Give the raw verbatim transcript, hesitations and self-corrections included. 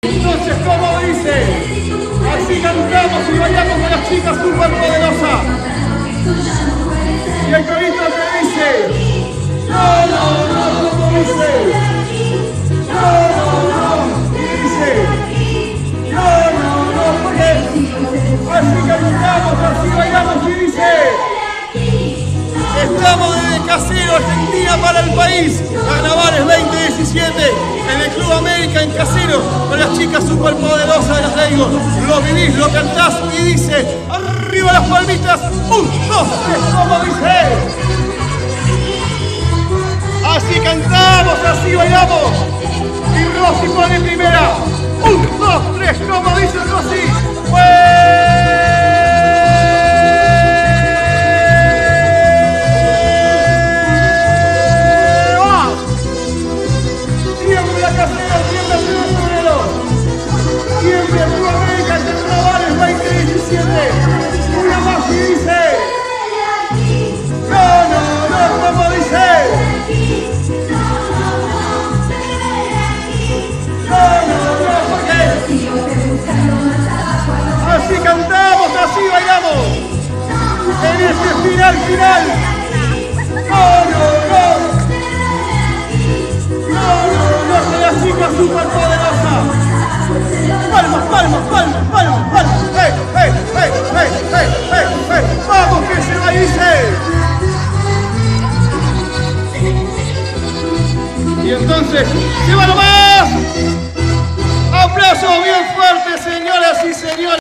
Entonces, ¿cómo dice? Así cantamos y bailamos con las chicas superpoderosas. Y el corito que dice, no, no, no, ¿cómo dice? No, no, no, ¿qué dice? No, no, no, porque así cantamos, así bailamos y dice, estamos desde Casero, Argentina para el país. Carnavales veinte diecisiete en el Club América en Casero con las chicas superpoderosas de los Legos. Lo vivís, lo cantás y dice, arriba las palmitas, un, dos, tres, ¿cómo dice? Así cantamos, así bailamos. Y Rosy pone primera. Un, dos, tres, ¿cómo dice Rosy? Siempre Club América, Carnavales veinte diecisiete. Una más y dice, no, no, no, ¿cómo dice? No, no, no, porque así cantamos, así bailamos. En este final, final. No, no, no. No, no, no, de las chicas superpoderosas. Palmas, palmas, palmas, palmas, palmas. ¡Hey, hey, hey, hey, hey, hey, hey! ¡Vamos que se va y dice! Y entonces, ¡se va nomás! ¡Aplausos bien fuertes, señoras y señores!